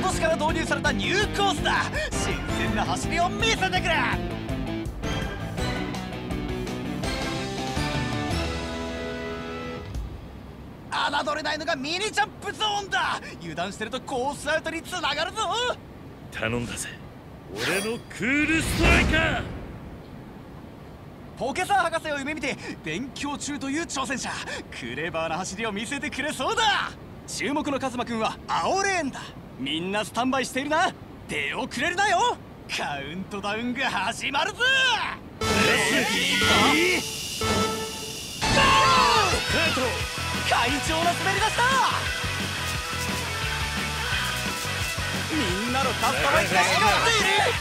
今年から導入されたニューコースだ。新鮮な走りを見せてくれ。侮れないのがミニジャンプゾーンだ。油断してるとコースアウトにつながるぞ。 頼んだぜ、俺のクールストライカー。 ポケサー博士を夢見て勉強中という挑戦者。クレバーな走りを見せてくれそうだ。注目のカズマくんは青レーンだ。みんなスタンバイしているな。出遅れるなよ。カウントダウンが始まるぞ。快調な滑り出した。みんなのカスタマイズが光っている。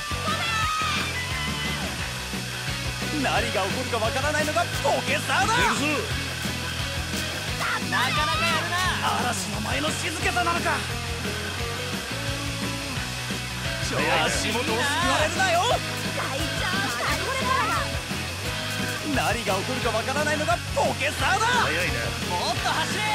何が起こるかわからないのがポケサーだ。なかなかやるな。嵐の前の静けさなのか。足元を救われるなよ。何が起こるかわからないのがポケサーだ。もっと走れ。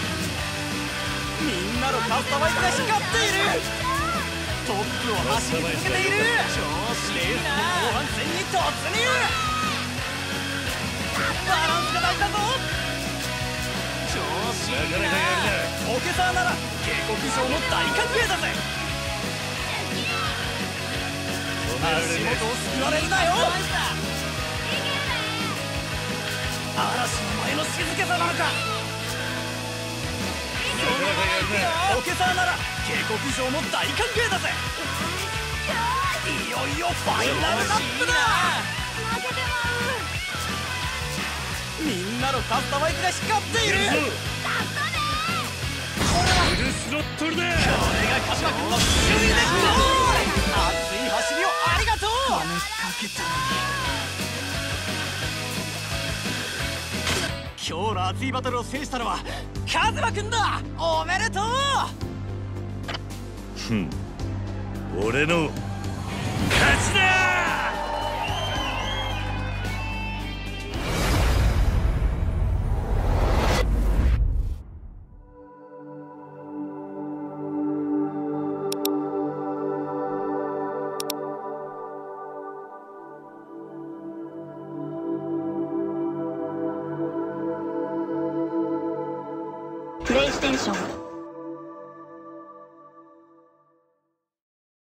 みんなのカスタマイズが光っている。トップを走り続けている。調子いいな。後半戦に突入。バランスが大事だぞ。調子いいな。ポケサーなら警告状の大歓迎だぜ。足元を救われるなよ。嵐の前の静けさなのか。ポケサーなら警告状も大歓迎だぜ。いよいよファイナルラップだ。みんなのカスタマイズが光っている。 フルスロットルだ。 これがカズマ君の首位でゴール。熱い走りをありがとう。金かけたのに。今日の熱いバトルを制したのはカズマ君だ。おめでとう。 俺の勝ちだ。 プレイステーション